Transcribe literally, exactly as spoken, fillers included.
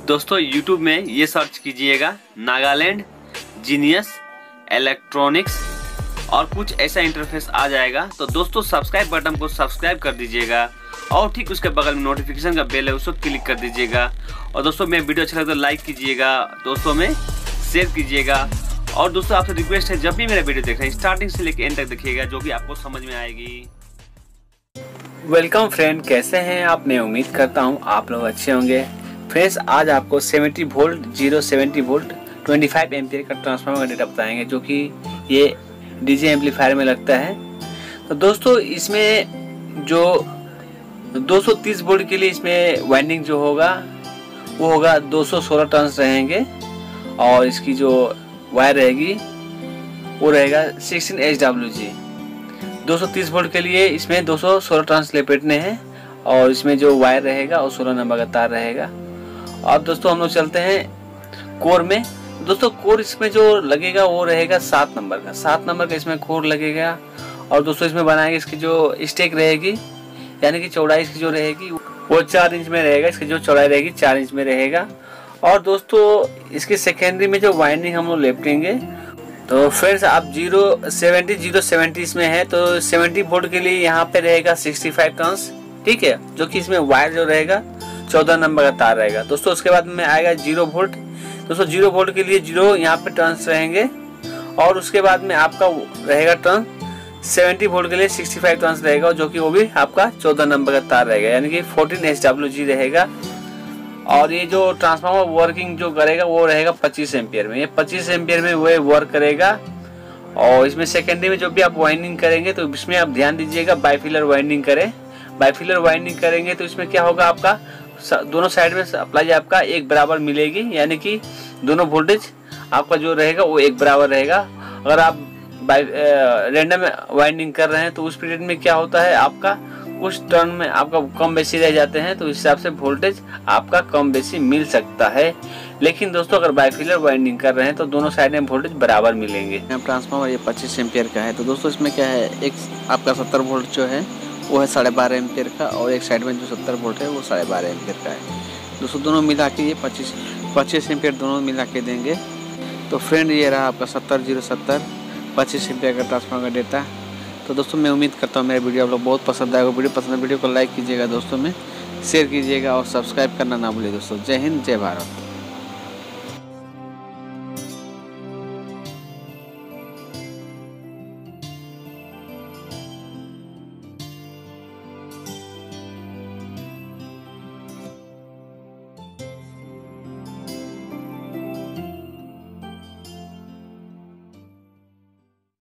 दोस्तों यूट्यूब में ये सर्च कीजिएगा नागालैंड जीनियस इलेक्ट्रॉनिक्स और कुछ ऐसा इंटरफेस आ जाएगा। तो दोस्तों सब्सक्राइब बटन को सब्सक्राइब कर दीजिएगा और ठीक उसके बगल में नोटिफिकेशन का बेल है उसको क्लिक कर दीजिएगा। और दोस्तों मैं वीडियो अच्छा लगे तो लाइक कीजिएगा, दोस्तों में शेयर कीजिएगा। और दोस्तों आपसे रिक्वेस्ट है जब भी मेरा वीडियो देख रहे हैं स्टार्टिंग से लेकर एंड तक देखिएगा, जो कि आपको समझ में आएगी। वेलकम फ्रेंड, कैसे हैं आप? मैं उम्मीद करता हूं आप लोग अच्छे होंगे। फ्रेंड्स आज आपको सत्तर वोल्ट जीरो सत्तर वोल्ट पच्चीस एम्पियर का ट्रांसफार्मर का डेटा बताएंगे, जो कि ये डीजे एम्पलीफायर में लगता है। तो दोस्तों इसमें जो दो सौ तीस वोल्ट के लिए इसमें वाइंडिंग जो होगा वो होगा दो सौ सोलह टर्न्स रहेंगे और इसकी जो वायर रहेगी वो रहेगा सोलह एच डब्ल्यू जी। दो सौ तीस वोल्ट के लिए इसमें दो सौ सोलह टर्न्स लपेटने हैं और इसमें जो वायर रहेगा वो सोलह नंबर का तार रहेगा। अब दोस्तों हम लोग चलते हैं कोर में। दोस्तों कोर इसमें जो लगेगा वो रहेगा सात नंबर का सात नंबर का इसमें कोर लगेगा। और दोस्तों इसमें बनाएंगे इसकी जो स्टेक रहेगी, यानी कि चौड़ाई इसकी जो रहेगी वो चार इंच में रहेगा। इसकी जो चौड़ाई रहेगी चार इंच में रहेगा। और दोस्तों इसके सेकेंडरी में जो वाइंडिंग हम लोग लेपेंगे, तो फ्रेंड्स आप जीरो सेवेंटी जीरो सेवेंटी इसमें है तो सेवेंटी वोल्ट के लिए यहाँ पे रहेगा सिक्सटी फाइव टर्न्स, ठीक है, जो कि इसमें वायर जो रहेगा चौदह नंबर का तार रहेगा। दोस्तों उसके बाद में आएगा जीरो वोल्ट। दोस्तों जीरो वोल्ट के लिए जीरो यहाँ पे टर्न्स रहेंगे और उसके बाद में आपका रहेगा टर्न सेवेंटी वोल्ट के लिए सिक्सटी फाइव टर्न्स रहेगा, जो कि वो भी आपका चौदह नंबर का तार रहेगा, यानी कि फोर्टीन एच डब्ल्यू जी रहेगा। और ये जो ट्रांसफार्मर वर्किंग जो करेगा वो रहेगा पच्चीस एम्पियर में। ये पच्चीस एम्पियर में वो वर्क करेगा। और इसमें सेकेंडरी में जो भी आप वाइंडिंग करेंगे तो इसमें आप ध्यान दीजिएगा बाइफिलर वाइंडिंग करें। बाइफिलर वाइंडिंग करेंगे तो इसमें क्या होगा, आपका दोनों साइड में सप्लाई आपका एक बराबर मिलेगी, यानी कि दोनों वोल्टेज आपका जो रहेगा वो एक बराबर रहेगा। अगर आप रैंडम वाइंडिंग कर रहे हैं तो उस पीरियड में क्या होता है, आपका उस टर्न में आपका कम बेसी रह जाते हैं, तो इस हिसाब से वोल्टेज आपका कम बेसी मिल सकता है। लेकिन दोस्तों अगर बाइफिलर वाइंडिंग कर रहे हैं तो दोनों साइड में वोल्टेज बराबर मिलेंगे। ट्रांसफार्मर ये पच्चीस एम्पियर का है। तो दोस्तों इसमें क्या है, एक आपका सत्तर वोल्ट जो है वो है साढ़े बारह एम्पियर का और एक साइड में जो सत्तर वोल्ट है वो साढ़े बारह एम्पियर का है। दोस्तों दोनों मिला के ये पच्चीस पच्चीस एम्पियर दोनों मिला के देंगे। तो फ्रेंड ये रहा आपका सत्तर जीरो सत्तर पच्चीस एम्पियर का ट्रांसफार्मर का डेटा। तो दोस्तों मैं उम्मीद करता हूँ मेरा वीडियो आप लोग बहुत पसंद आएगा। वीडियो पसंद है वीडियो को लाइक कीजिएगा, दोस्तों में शेयर कीजिएगा और सब्सक्राइब करना ना भूलिए। दोस्तों जय हिंद जय भारत।